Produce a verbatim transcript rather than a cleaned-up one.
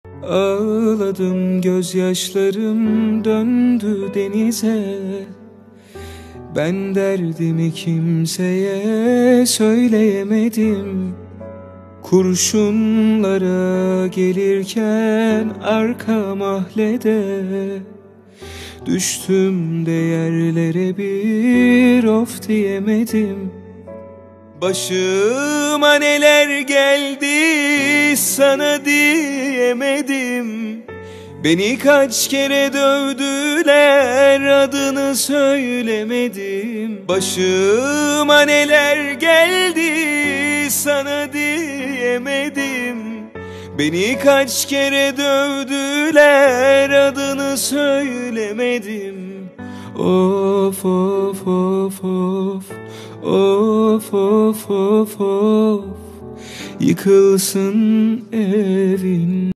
Ağladım, gözyaşlarım döndü denize. Ben derdimi kimseye söyleyemedim. Kurşunlara gelirken arka mahallede düştüm de yerlere bir of diyemedim. Başıma neler geldi sana diyemedim. Beni kaç kere dövdüler, adını söylemedim. Başıma neler geldi sana diyemedim. Beni kaç kere dövdüler, adını söylemedim. Of of of of, of of of of, yıkılsın evin.